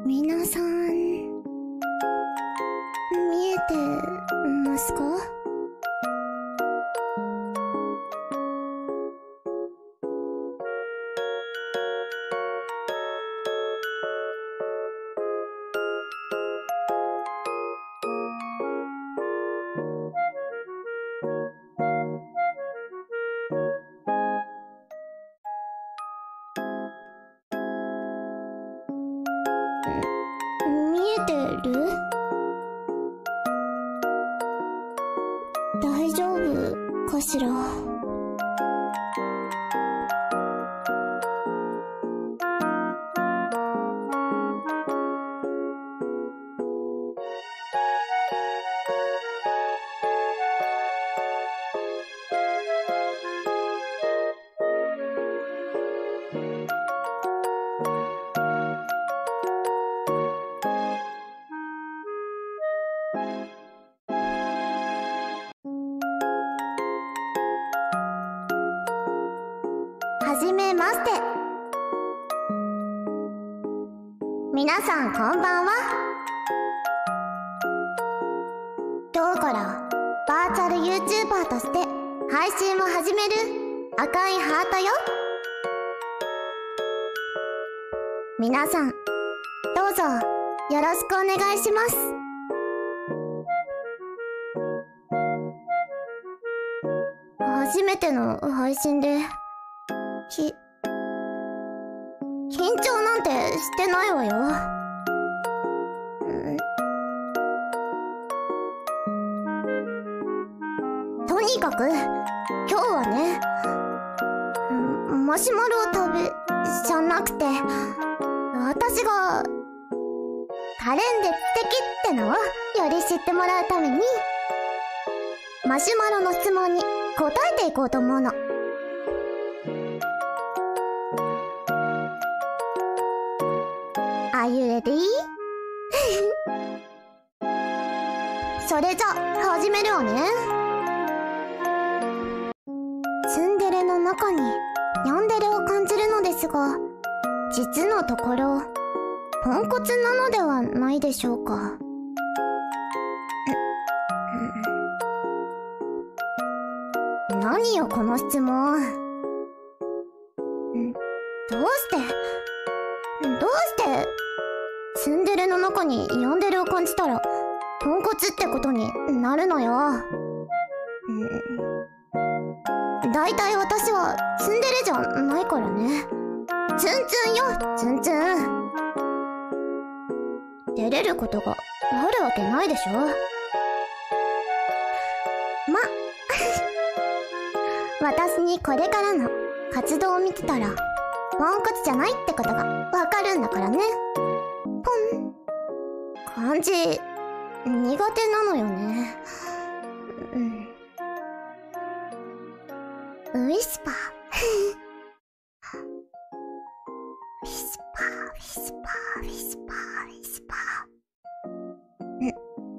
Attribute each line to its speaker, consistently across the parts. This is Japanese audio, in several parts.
Speaker 1: 皆さん、見えてますか？見えてる？大丈夫かしら？はじめまして。皆さんこんばんは。今日からバーチャル YouTuber として配信を始める赤いハートよ。皆さんどうぞよろしくお願いします。初めての配信で緊張なんてしてないわよ。とにかく今日はね、マシュマロを食べじゃなくて、私が可憐で素敵ってのをより知ってもらうためにマシュマロの質問に答えていこうと思うの。Are you ready? それじゃ始めるわね。ツンデレの中にヤンデレを感じるのですが、実のところポンコツなのではないでしょうか。何よこの質問。どうしてツンデレの中にヤンデレを感じたらポンコツってことになるのよ。だいたい私はツンデレじゃないからね。ツンツンよ、ツンツン。出れることがあるわけないでしょ。私にこれからの活動を見てたらポンコツじゃないってことがわかるんだからね。ポン。漢字苦手なのよね。ウィスパー。ウィスパー、ウィスパー、ウィスパー、ウィスパー。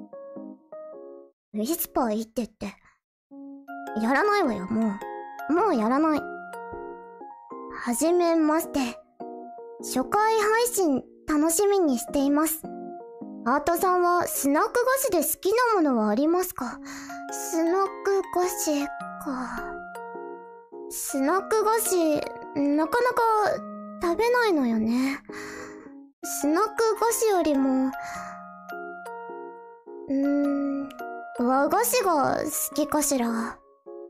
Speaker 1: ウィスパーいいってってやらないわよ。もうやらない。はじめまして。初回配信楽しみにしています。アートさんはスナック菓子で好きなものはありますか？スナック菓子か。スナック菓子、なかなか食べないのよね。スナック菓子よりも、和菓子が好きかしら。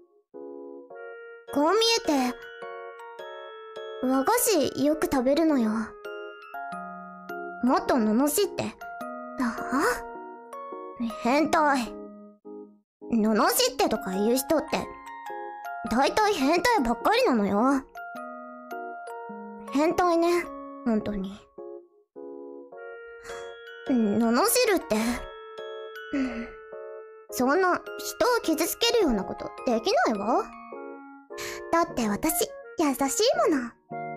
Speaker 1: こう見えて、和菓子よく食べるのよ。もっと罵って。変態。罵ってとか言う人って、だいたい変態ばっかりなのよ。変態ね、本当に。罵るって、そんな人を傷つけるようなことできないわ。だって私、優しいも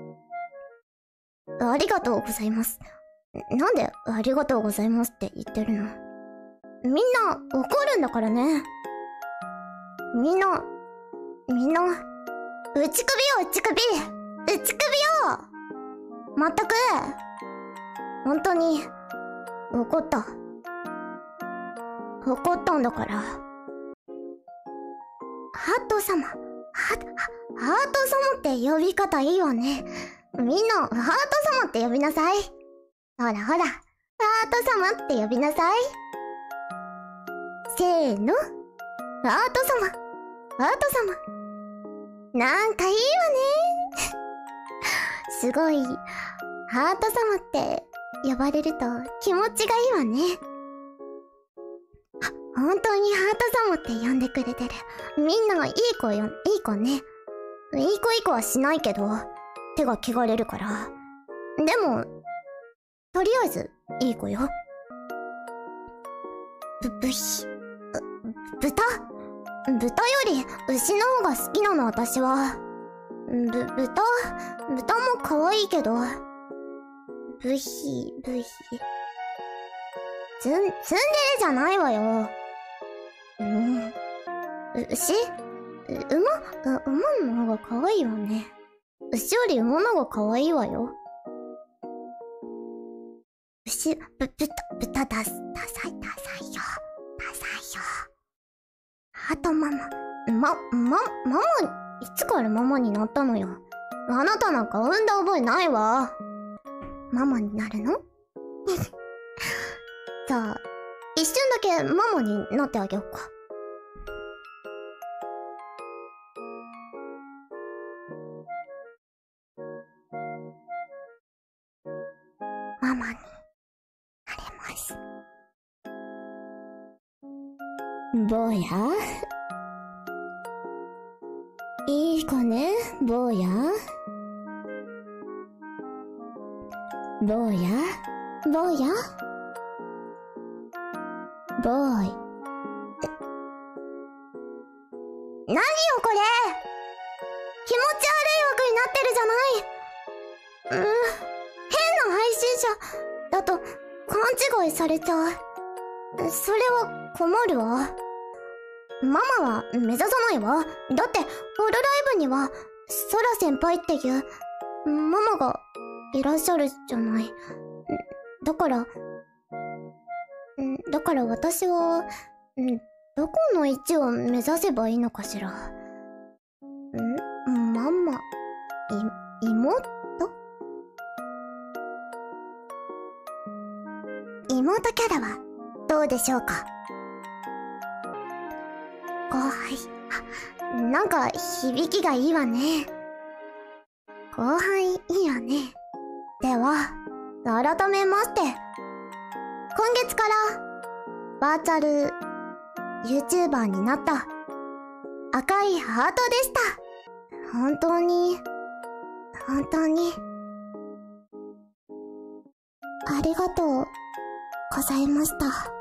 Speaker 1: の。ありがとうございます。なんでありがとうございますって言ってるの？みんな怒るんだからね。みんな、打ち首よ、打ち首よ。まったく。 本当に、怒った。怒ったんだから。ハート様。ハート様って呼び方いいわね。みんな、ハート様って呼びなさい。ほらほら、ハート様って呼びなさい。せーの。ハート様。ハート様。なんかいいわね。すごい、ハート様って呼ばれると気持ちがいいわね。本当にハート様って呼んでくれてる。みんないい子よ、いい子ね。いい子はしないけど、手が汚れるから。でも、とりあえず、いい子よ。豚より牛の方が好きなの、私は。豚も可愛いけど。ブヒ。ツンデレじゃないわよ。牛馬の方が可愛いわね。牛より馬の方が可愛いわよ。豚ダサいよ。ハートママ。ママ、いつからママになったのよ。あなたなんか産んだ覚えないわ。ママになるのじゃあ、一瞬だけママになってあげようか。ママになれます。坊や？いい子ね、坊や。坊や。ボーイ。何よこれ！気持ち悪い枠になってるじゃない。変な配信者だと勘違いされちゃう。それは困るわ。ママは目指さないわ。だってホロライブにはソラ先輩っていうママがいらっしゃるじゃない。だから私は、どこの位置を目指せばいいのかしら。ママ、妹キャラはどうでしょうか。後輩。なんか響きがいいわね。後輩いいわね。では、改めまして。今月からバーチャル YouTuber になった赤いハートでした。本当にありがとうございました。